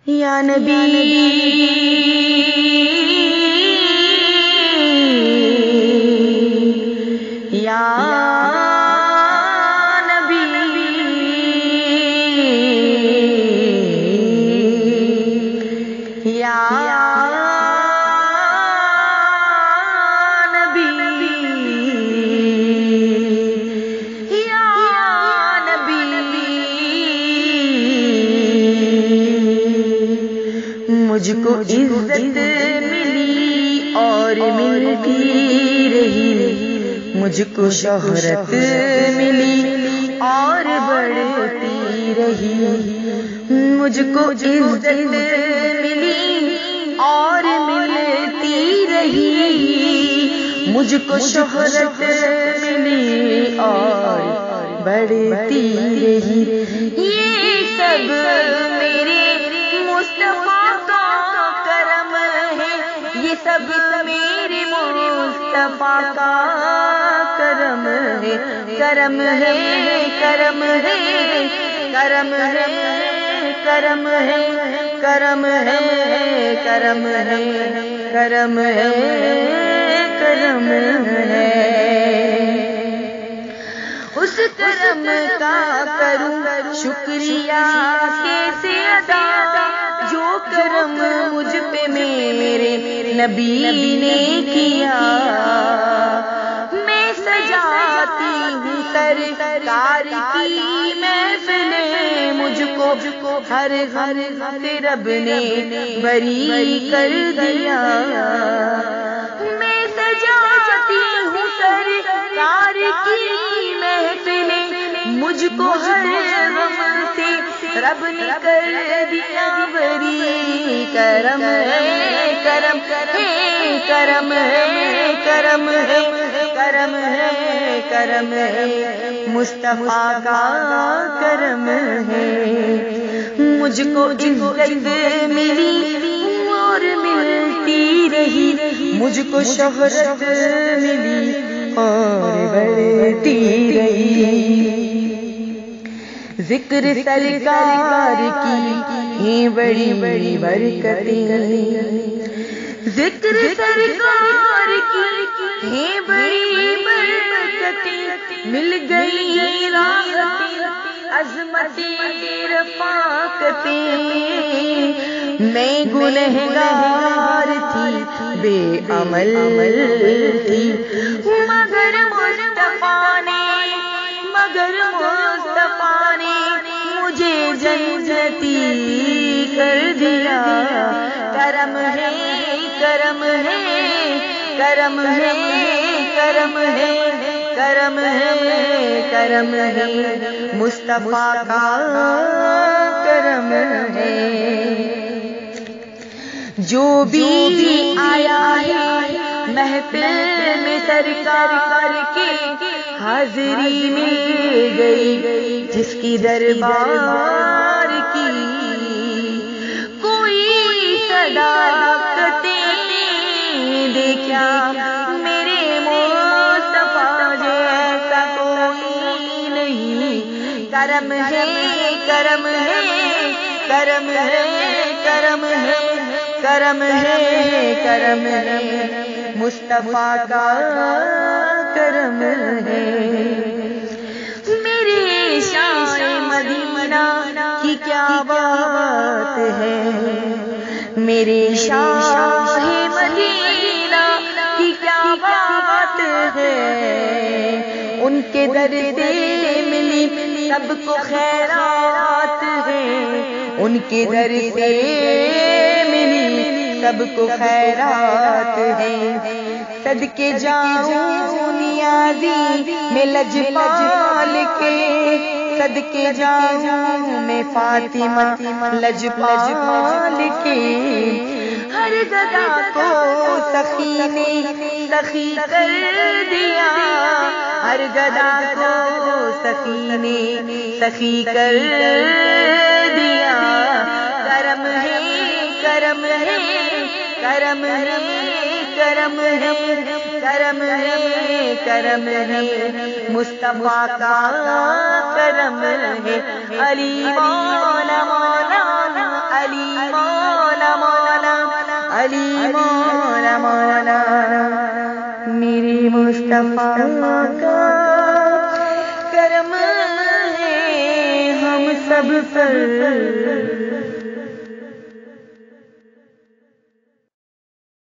یا نبی یا مجھ کو عزت ملی اور ملتی رہی، مجھ کو شہرت ملی اور بڑھتی رہی، مجھ کو عزت ملی اور ملتی رہی، مجھ کو شہرت ملی اور بڑھتی رہی۔ یہ سب میرے مصطفیٰ کا کرم ہے، یہ سب میرے مصطفیٰ کا کرم ہے، کرم ہے، کرم ہے، کرم ہے، کرم ہے، کرم ہے، کرم ہے، کرم ہے، کرم ہے۔ اس کرم کا کروں شکریہ کیسے ادا، جو کرم مجھ پہ میرے نبی نے کیا۔ میں سجاتی ہوں سرکار کی محفلیں، مجھ کو ہر غم سے رب نے بری کر دیا۔ میں سجاتی ہوں سرکار کی محفلیں، مجھ کو ہر غم سے رب نے کر دیا بری۔ کرم ہے، کرم ہے، کرم ہے، کرم ہے، کرم ہے، کرم ہے، مصطفیٰ کا کرم ہے۔ مجھ کو عزت ملی اور ملتی رہی، مجھ کو شہرت ملی اور بڑھتی رہی۔ ذکر سرکار کی ہیں بڑی بڑی برکتیں، ذکر سرکار کی ہیں بڑی برکتیں، مل گئی راحتیں عظمتیں رفاقتیں۔ میں گنہگار تھی، بے عمل تھی، مگر مصطفیٰ نے مجھے جنتی کر دیا۔ کرم ہے، کرم ہے، کرم ہے، کرم ہے، کرم ہے، کرم ہے، مصطفیٰ کا کرم ہے۔ جو بھی آیا ہے محفل میں سرکار کے، حاضری مل گئی جس کی دربار کی۔ کوئی صداقتیں دیکھا میرے مصطفیٰ جیسا کوئی نہیں۔ کرم ہے، کرم ہے، کرم ہے، کرم ہے، کرم ہے، کرم ہے، مصطفیٰ کا کرم ہے۔ میرے شاہ مدینہ کی کیا بات ہے، میرے شاہ مدینہ کی کیا بات ہے۔ ان کے در سے ملی سب کو خیرات ہے، ان کے در سے ملی سب کو خیرات ہے۔ صدقے جاؤں نیازی میں لجپال کے، صدقے جاؤں میں فاطمہ لجپال کے۔ ہر گدا کو سخی نے سخی کر دیا، ہر گدا کو سخی نے سخی کر دیا۔ کرم ہے، کرم ہے، کرم ہے، کرم ہے، کرم ہے، کرم ہے، مصطفیٰ کا کرم ہے۔ علی مولا مولا علی مولا علی مولا مولا میرے مصطفیٰ کا کرم ہے ہم سب پر